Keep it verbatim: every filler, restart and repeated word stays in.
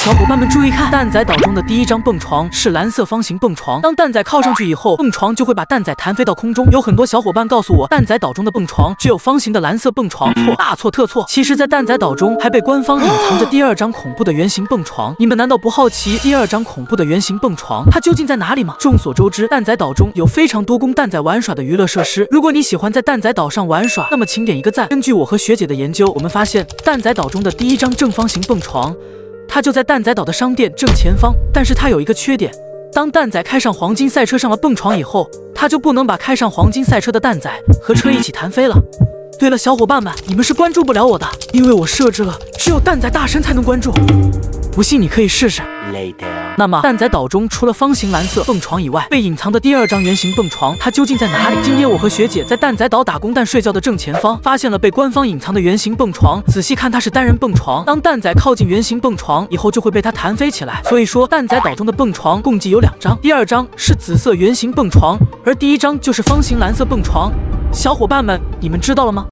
小伙伴们注意看，蛋仔岛中的第一张蹦床是蓝色方形蹦床。当蛋仔靠上去以后，蹦床就会把蛋仔弹飞到空中。有很多小伙伴告诉我，蛋仔岛中的蹦床只有方形的蓝色蹦床，错，大错特错。其实，在蛋仔岛中还被官方隐藏着第二张恐怖的圆形蹦床。你们难道不好奇第二张恐怖的圆形蹦床它究竟在哪里吗？众所周知，蛋仔岛中有非常多供蛋仔玩耍的娱乐设施。如果你喜欢在蛋仔岛上玩耍，那么请点一个赞。根据我和学姐的研究，我们发现蛋仔岛中的第一张正方形蹦床，它就在蛋仔岛的商店正前方。但是它有一个缺点，当蛋仔开上黄金赛车上了蹦床以后，它就不能把开上黄金赛车的蛋仔和车一起弹飞了。对了，小伙伴们，你们是关注不了我的，因为我设置了只有蛋仔大神才能关注。不信你可以试试。那么蛋仔岛中除了方形蓝色蹦床以外，被隐藏的第二张圆形蹦床它究竟在哪里？今天我和学姐在蛋仔岛打工蛋睡觉的正前方发现了被官方隐藏的圆形蹦床。仔细看，它是单人蹦床，当蛋仔靠近圆形蹦床以后，就会被它弹飞起来。所以说，蛋仔岛中的蹦床共计有两张，第二张是紫色圆形蹦床，而第一张就是方形蓝色蹦床。小伙伴们，你们知道了吗？